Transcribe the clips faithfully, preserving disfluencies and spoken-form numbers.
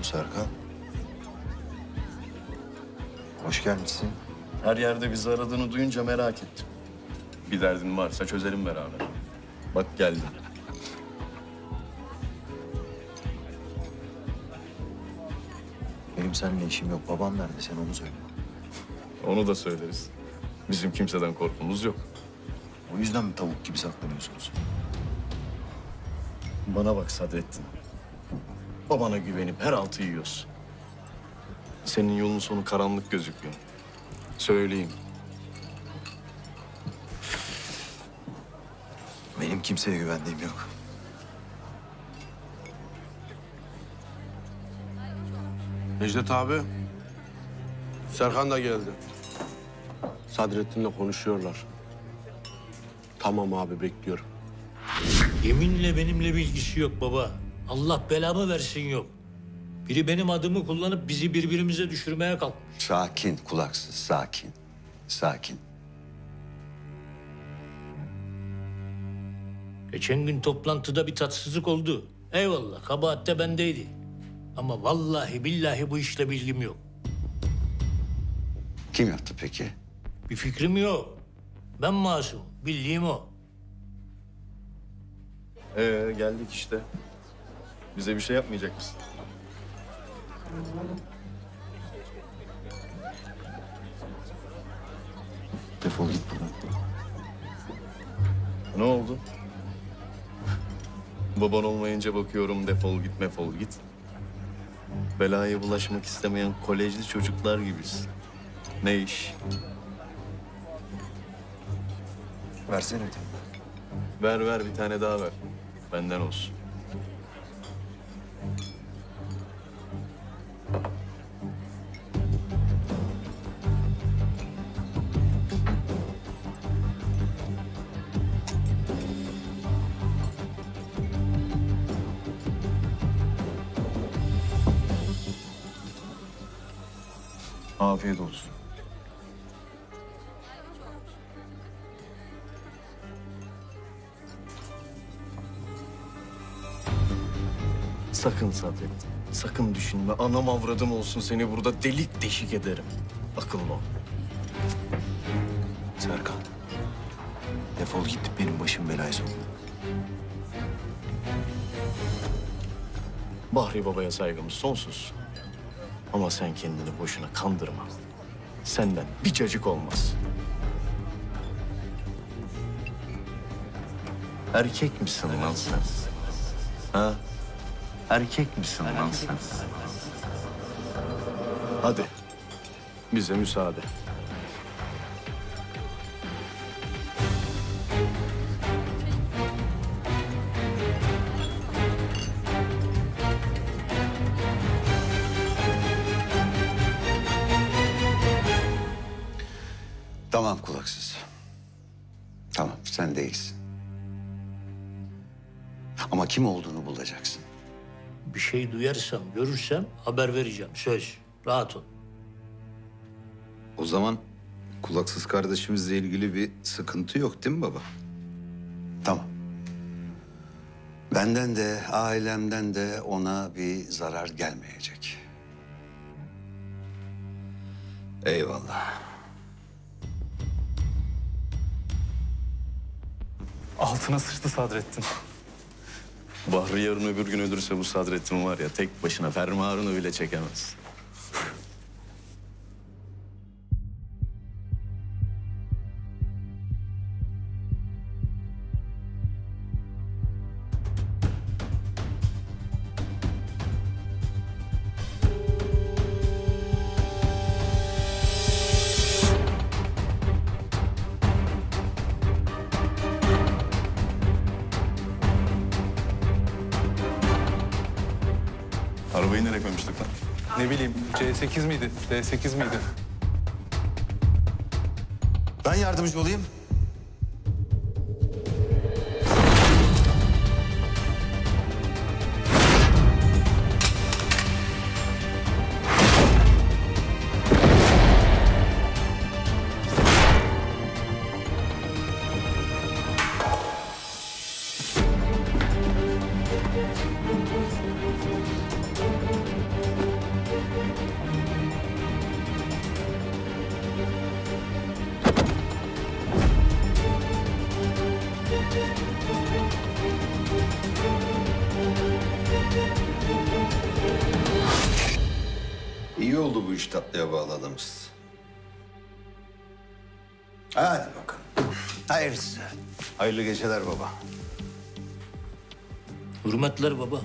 Oo Serkan. Hoş gelmişsin. Her yerde bizi aradığını duyunca merak ettim. Bir derdin varsa çözelim beraber. Bak geldim. Benim seninle işim yok. Babam nerede? Sen onu söyle. Onu da söyleriz. Bizim kimseden korkumuz yok. O yüzden mi tavuk gibi saklanıyorsunuz? Bana bak Sadrettin. Babana güvenip her altı yiyorsun. Senin yolun sonu karanlık gözüküyor. Söyleyeyim. Benim kimseye güvendiğim yok. Necdet abi, Serkan da geldi. Sadrettin'le konuşuyorlar. Tamam abi, bekliyorum. Yeminle benimle bir ilgisi yok baba. Allah belamı versin yok. Biri benim adımı kullanıp bizi birbirimize düşürmeye kalkmış. Sakin, kulaksız, sakin. Sakin. Geçen gün toplantıda bir tatsızlık oldu. Eyvallah, kabahat de bendeydi. Ama vallahi billahi bu işle bilgim yok. Kim yaptı peki? Bir fikrim yok. Ben masum, bildiğim o. Ee geldik işte. Bize bir şey yapmayacak mısın? Defol git buradan. Ne oldu? Baban olmayınca bakıyorum defol git mefol git. Belaya bulaşmak istemeyen kolejli çocuklar gibisin. Ne iş? Versene öteki. Ver ver bir tane daha ver. Benden olsun. Afiyet olsun. Sakın Sadrettin. Sakın düşünme. Anam avradım olsun seni burada delik deşik ederim. Akıllı ol. Serkan. Defol git. Benim başım belaya sokma. Bahri Baba'ya saygımız sonsuz. Ama sen kendini boşuna kandırma. Senden bir cacık olmaz. Erkek misin lan sen? Ha? Erkek misin lan sen? Hadi. Bize müsaade. Tamam kulaksız. Tamam, sen değilsin. Ama kim olduğunu bulacaksın. Bir şey duyarsam, görürsem haber vereceğim. Söz. Rahat ol. O zaman kulaksız kardeşimizle ilgili bir sıkıntı yok değil mi baba? Tamam. Benden de, ailemden de ona bir zarar gelmeyecek. Eyvallah. Altına sıçtı Sadrettin. Bahri yarın öbür gün ölürse bu Sadrettin var ya tek başına fermuarını bile çekemez. Arabayı nereye koymuştuk lan? Ne bileyim, C sekiz miydi, D sekiz miydi? Ben yardımcı olayım. İyi oldu bu iş tatlıya bağladığımız. Hadi bakalım. Hayırlısı. Hayırlı geceler baba. Hürmetler baba.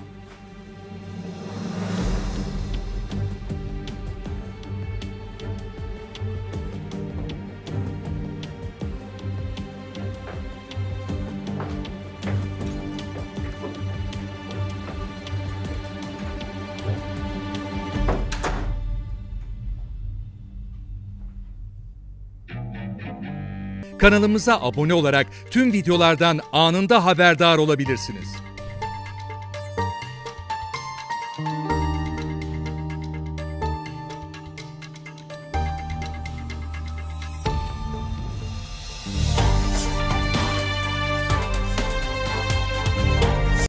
Kanalımıza abone olarak tüm videolardan anında haberdar olabilirsiniz.